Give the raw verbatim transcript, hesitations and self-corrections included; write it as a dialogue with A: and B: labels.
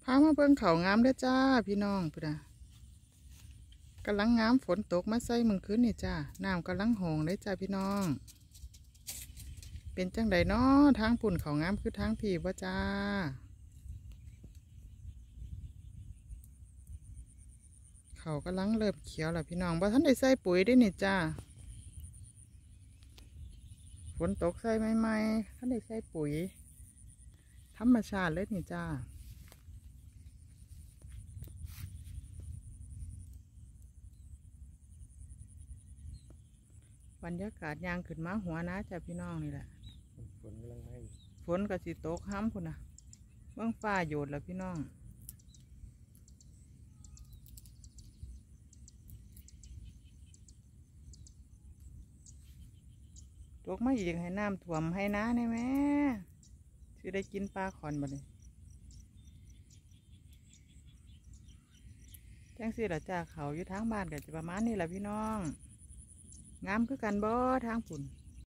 A: พามาเบิ่งเขางามเด้อจ้าพี่น้องพุ่นน่ะกำลังงามฝนตกมาใส่มึงคืนนี่จ้าน้ำกำลังหงเลยจ้าพี่น้องเป็นจังใดน้อทางปุ่นเขางามคือทางพี่บ่จ้าเขากำลังเริ่มเขียวแล้วพี่น้องบ่ทันได้ใส่ปุ๋ยได้นี่จ้าฝนตกใส่ใหม่ๆทันได้ใส่ปุ๋ยธรรมชาติเลยนี่จ้าบรรยากาศยางขึ้นมาหัวนะจ้าพี่น้องนี่แหละ
B: ฝนกำลังมา
A: ฝนก็สิตกห้ำพุ่นนะเบื้องฟ้าโยดแล้วพี่น้องตกมาอีกให้น้ำท่วมให้น้าได้ไหมสิได้กินปลาขอนบ่เลยจังสิละจ้าเขาอยู่ทางบ้านก็จะประมาณนี้แหละพี่น้องงามคือกันบ่ทางฝุ่น